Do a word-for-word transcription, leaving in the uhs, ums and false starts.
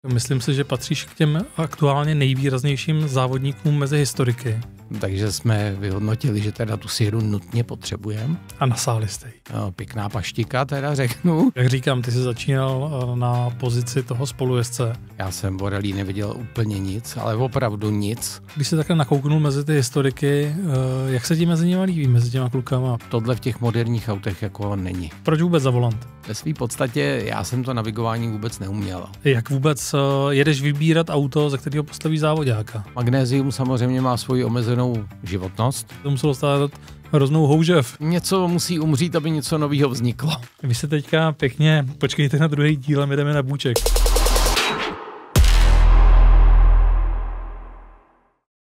Myslím si, že patříš k těm aktuálně nejvýraznějším závodníkům mezi historiky. Takže jsme vyhodnotili, že teda tu síru nutně potřebujeme. A nasáli jste ji. No, pěkná paštika, teda řeknu. Jak říkám, ty jsi začínal na pozici toho spolujezdce. Já jsem o rally neviděl úplně nic, ale opravdu nic. Když se takhle nakouknul mezi ty historiky, jak se ti mezi nimi líbí, mezi těma klukama? Tohle v těch moderních autech jako není. Proč vůbec za volant? Ve své podstatě já jsem to navigování vůbec neuměl. Jak vůbec jedeš vybírat auto, ze kterého postaví závodáka? Magnézium samozřejmě má svoji omezenou životnost. To muselo stát hroznou houžev. Něco musí umřít, aby něco nového vzniklo. Vy se teďka pěkně počkejte na druhý díl a my jdeme na bůček.